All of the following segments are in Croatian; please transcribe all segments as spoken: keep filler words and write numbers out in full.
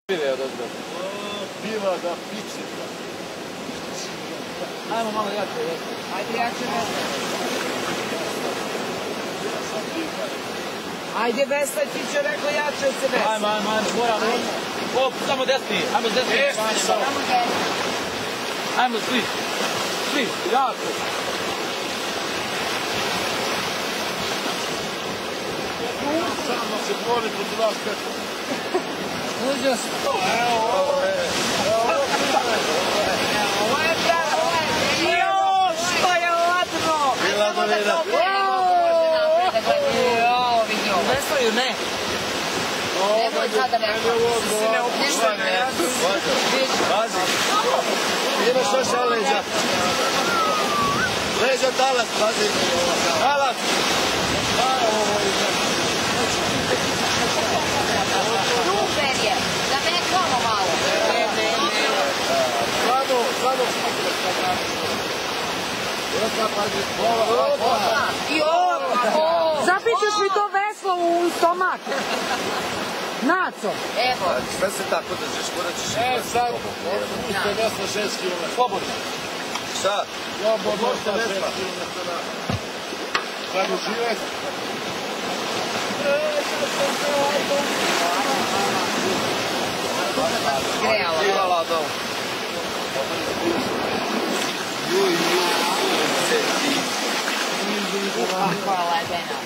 Piva da piće. Ajmo malo jače, jače. Ajde jače, Vesna. Ajde Vesna, ti će rekao jače se Vesna. Ajmo, ajmo, ajmo, moram. O, samo desni, ajmo desni. Samo desni. Ajmo svi, svi, jako. Samo se boli protiv vas peta. Užas. Evo, ovo je. Ovo je pravo. Joj, što je ladno. Bila dolina. Joj, vidio. Ne stoju, ne. Nemoj sada neko. Nešto ne. Pazi. Imaš još jedan leđa. Leđa talas, pazi. Talas. Super je. Da me nekamo malo. Slano, slano. Zapićeš mi to veslo u stomak. Naco. Evo. Sve se tako držiš, morat ćeš... E, sad, možete vesla šest kilometara. Slobodno. Šta? Slobodno, šest kilometara. Sad uživajte. Grejala. Grejala, da. Juj, juj, seti. Hvala, ledena.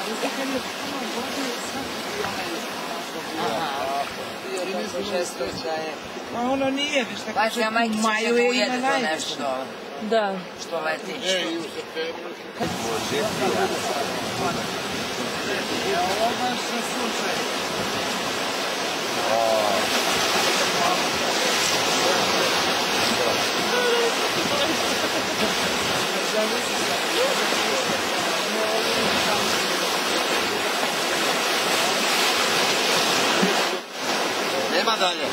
A ono nije, viš tako Baš ja majke će da ujede to nešto dobro. Da. Što leti. E, i u septembru. Ovo baš se slučaj. Nema dalje.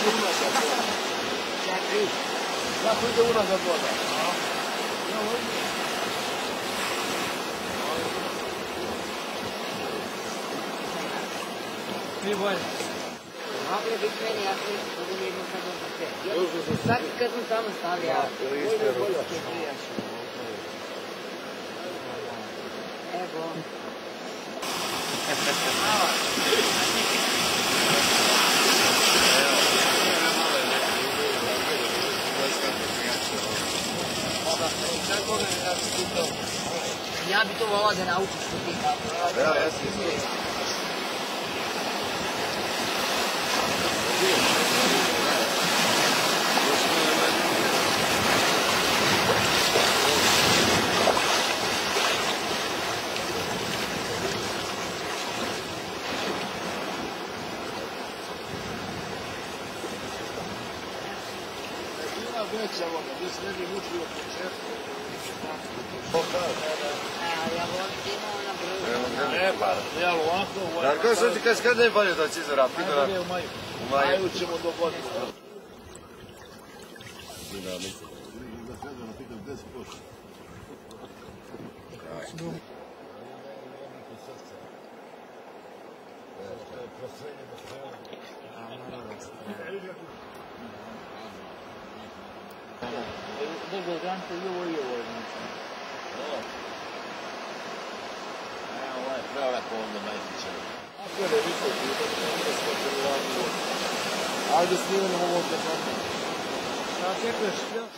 Kako ide unazad voda? Svi bolje. Mogli biti meni, ja sam da vidimo kad on se. Svaki kad sam tamo stavio. Evo. Ja bi to volao da naučiš što ti kako. Ja, ja si izgleda. Veća voda, gdje se ne bi mučio od početka. Ja volim ti imao na brzu. Ne, pa, ne, ali ovako... Darko, što ti kaži kad ne bolje doći iz Rapida? Najbolje u maju. U maju ćemo do godine. Dinamica. Da kada napitam deset posto. Nego granče i ovo i ovo. Evo, ovo je preleko onda najtiče. Ako ne visoki, da smo prelako. Ajde snimamo ovo od nekako. Šta očekuješ?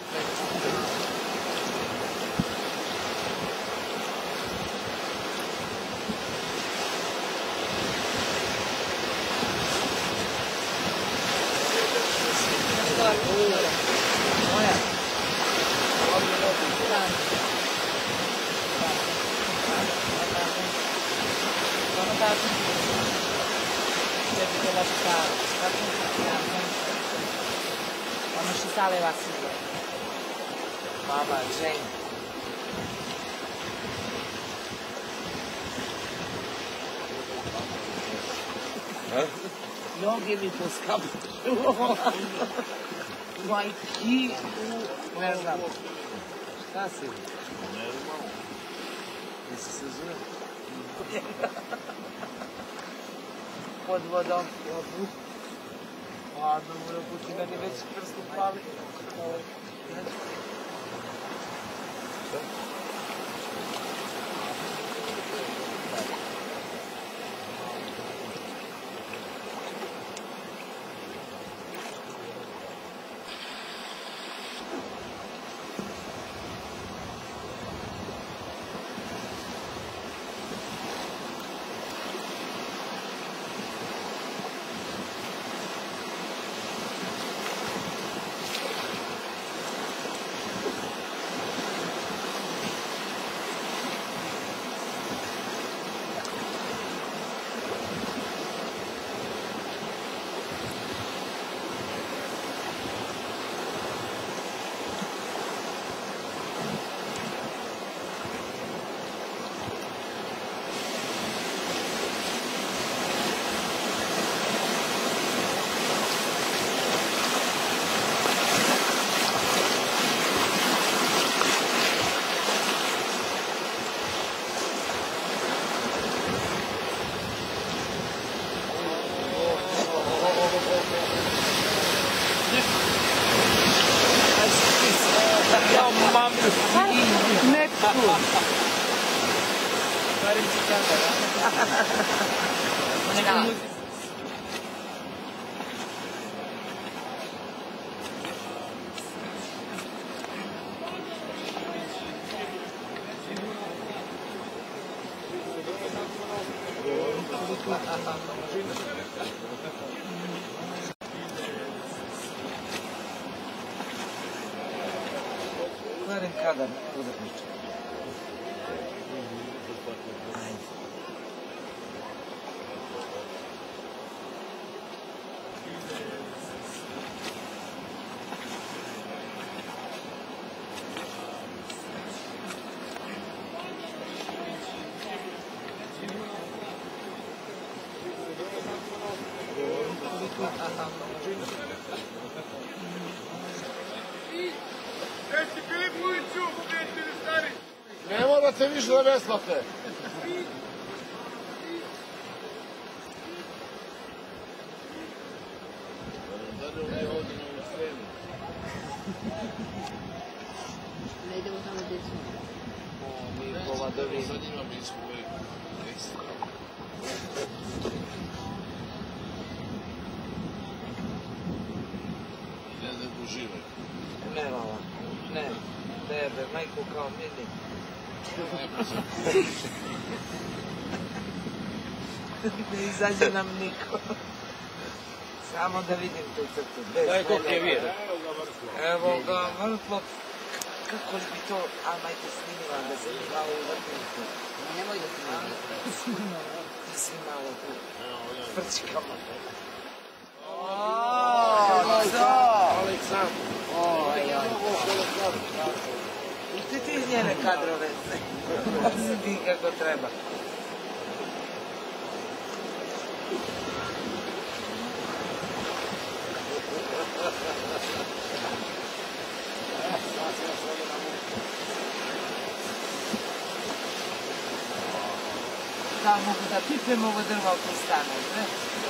Moja. Sono stati sempre della città, quando ci sale la sera. Baba, žen. Noge mi poskapuju. Majki, ne znam. Šta si? Jesi se zove? Pod vodom. A dobro, puti meni već prst upali. Gledam kadar utakmice. Ne morate više da veslate. Ne idemo tamo gdje smo. Mi povadovi. Za njima mi smo ekstra. Ne, ne uživaj. Ne, mama. Ne. Tebe, majku kao mini. Ne izađe nam niko. Samo da vidim tu crtu. Daj koliko je vijed. Evo ga, vrlo. Kako li bi to, a majke snimila da se mi malo uvrtniku. Nemoj da snimila. Da se malo tu frčkamo. Aleksandar. Oj, oj. Ti ti iz njene kadrove. Ti kako treba. Da mogu da pipem ovo drvo ako stane, ne?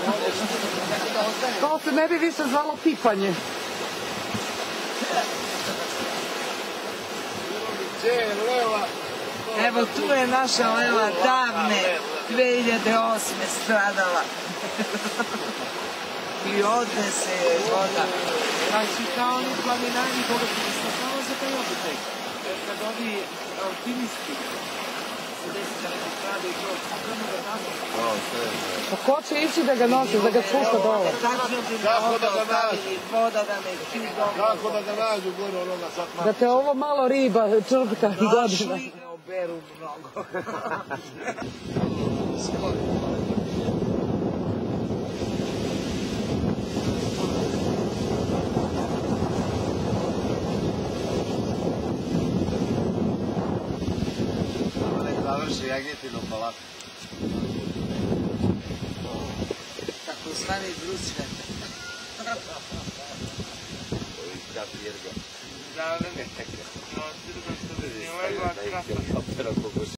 To se ne bi više zvalo pipanje. Evo tu je naša leva davne dve hiljade osme stradala. I odnese je voda. Znači kao oni planinari koga se samo za taj običaj. Jer kad ovi alpinisti se desi da ne strade i to, samo da namo. Pa ko će ići da ga nosi, da ga spušta dole? Tačno bi mi ovdje ostavili voda da ne čini dobro. Kako da ga nađu gore onoga sad Da te ovo malo riba črpka godina. Ne oberu mnogo. Završi jagnjetinu palatu. Tako zvani brusve. Ovi kapi jerga. Da, ne, ne. No, sirga što bi nije legla krasa.